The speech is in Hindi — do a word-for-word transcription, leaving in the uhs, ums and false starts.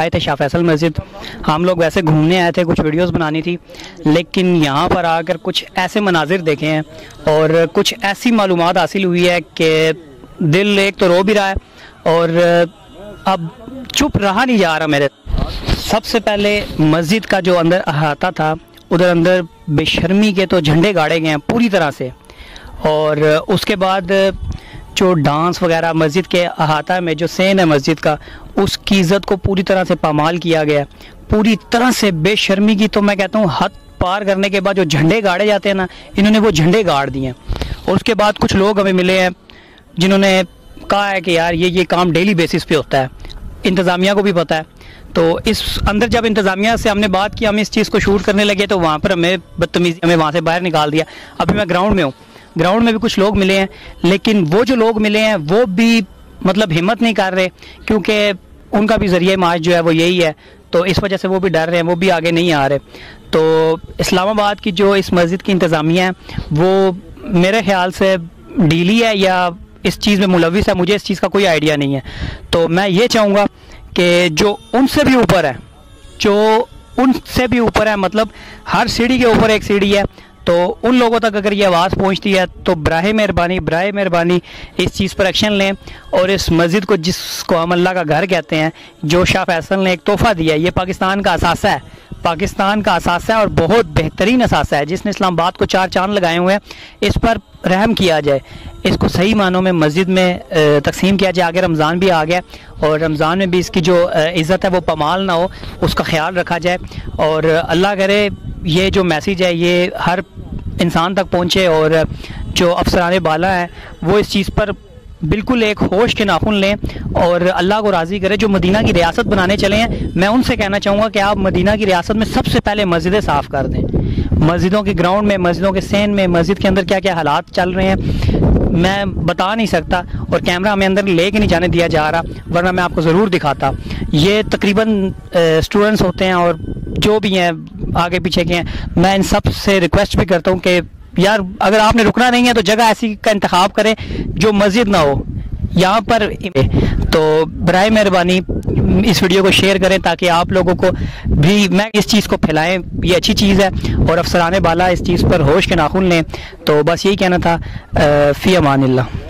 आए थे शाह फैसल मस्जिद। हम लोग वैसे घूमने आए थे, कुछ वीडियोस बनानी थी, लेकिन यहाँ पर आकर कुछ ऐसे मनाजिर देखे हैं और कुछ ऐसी मालूमात हासिल हुई है कि दिल एक तो रो भी रहा है और अब चुप रहा नहीं जा रहा मेरे। सबसे पहले मस्जिद का जो अंदर अहाता था, उधर अंदर बेशर्मी के तो झंडे गाड़े गए हैं पूरी तरह से, और उसके बाद जो डांस वगैरह मस्जिद के अहाता में जो सेन है मस्जिद का, उसकी इज़्ज़त को पूरी तरह से पामाल किया गया, पूरी तरह से बेशर्मी की तो मैं कहता हूँ हद पार करने के बाद जो झंडे गाड़े जाते हैं ना, इन्होंने वो झंडे गाड़ दिए। और उसके बाद कुछ लोग हमें मिले हैं जिन्होंने कहा है कि यार ये ये काम डेली बेसिस पे होता है, इंतज़ामिया को भी पता है। तो इस अंदर जब इंतज़ामिया से हमने बात की, हम इस चीज़ को शूट करने लगे, तो वहाँ पर हमें बदतमीज़ी, हमें वहाँ से बाहर निकाल दिया। अभी मैं ग्राउंड में हूँ, ग्राउंड में भी कुछ लोग मिले हैं, लेकिन वो जो लोग मिले हैं वो भी मतलब हिम्मत नहीं कर रहे, क्योंकि उनका भी ज़रिया माश जो है वो यही है, तो इस वजह से वो भी डर रहे हैं, वो भी आगे नहीं आ रहे। तो इस्लामाबाद की जो इस मस्जिद की इंतज़ामिया है वो मेरे ख्याल से ढीली है या इस चीज़ में मुलविस है, मुझे इस चीज़ का कोई आइडिया नहीं है। तो मैं ये चाहूँगा कि जो उनसे भी ऊपर है, जो उनसे भी ऊपर है, मतलब हर सीढ़ी के ऊपर एक सीढ़ी है, तो उन लोगों तक अगर ये आवाज़ पहुंचती है तो बराए मेहरबानी बराए मेहरबानी इस चीज़ पर एक्शन लें और इस मस्जिद को, जिसको हम अल्लाह का घर कहते हैं, जो शाह फैसल ने एक तोहफ़ा दिया है, ये पाकिस्तान का असासा है, पाकिस्तान का असासा है और बहुत बेहतरीन असासा है जिसने इस्लामाबाद को चार चांद लगाए हुए हैं। इस पर रहम किया जाए, इसको सही मानों में मस्जिद में तकसीम किया जाए। आगे रमज़ान भी आ गया और रमज़ान में भी इसकी जो इज़्ज़त है वो पमाल ना हो, उसका ख्याल रखा जाए। और अल्लाह करे ये जो मैसेज है ये हर इंसान तक पहुँचे और जो अफसरान बाला हैं वो इस चीज़ पर बिल्कुल एक होश के नाखुन लें और अल्लाह को राज़ी करें। जो मदीना की रियासत बनाने चले हैं, मैं उनसे कहना चाहूँगा कि आप मदीना की रियासत में सबसे पहले मस्जिदें साफ़ कर दें। मस्जिदों के ग्राउंड में, मस्जिदों के सेन में, मस्जिद के अंदर क्या क्या हालात चल रहे हैं मैं बता नहीं सकता, और कैमरा हमें अंदर ले के नहीं जाने दिया जा रहा, वरना मैं आपको ज़रूर दिखाता। ये तकरीबन स्टूडेंट्स होते हैं और जो भी हैं आगे पीछे के हैं, मैं इन सब से रिक्वेस्ट भी करता हूँ कि यार अगर आपने रुकना नहीं है तो जगह ऐसी का इंतखाब करें जो मस्जिद ना हो यहाँ पर। तो बराए मेहरबानी इस वीडियो को शेयर करें ताकि आप लोगों को भी मैं इस चीज़ को फैलाएं, ये अच्छी चीज़ है और अफसरान बाला इस चीज़ पर होश के नाखुन लें। तो बस यही कहना था। फ़ी अमानिल्लाह।